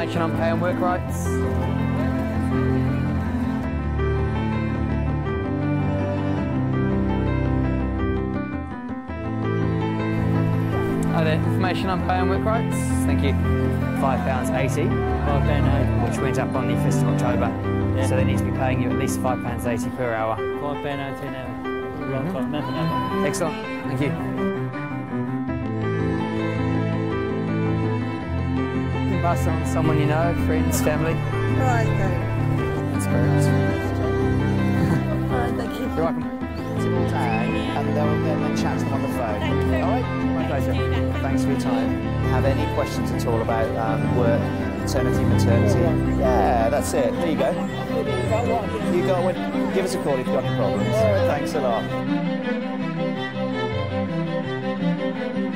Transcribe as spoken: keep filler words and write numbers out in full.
information on pay and work rights? Are there information on pay and work rights? Thank you. five pounds eighty. five pounds eighty. Which went up on the first of October. Yeah. So they need to be paying you at least five pounds eighty per hour. five pounds eighty an hour. Right, Mm-hmm. I remember that one. Excellent. Thank you. You can pass on to someone you know, friends, family. Right, okay. That's correct. Alright, thank you. You're welcome. And they'll then chat to them on the phone. Thank you. All right, my pleasure. Thanks for your time. Have any questions at all about um, work, paternity, maternity? Yeah, that's it. There you go. You got one. Give us a call if you've got any problems. Thanks a lot.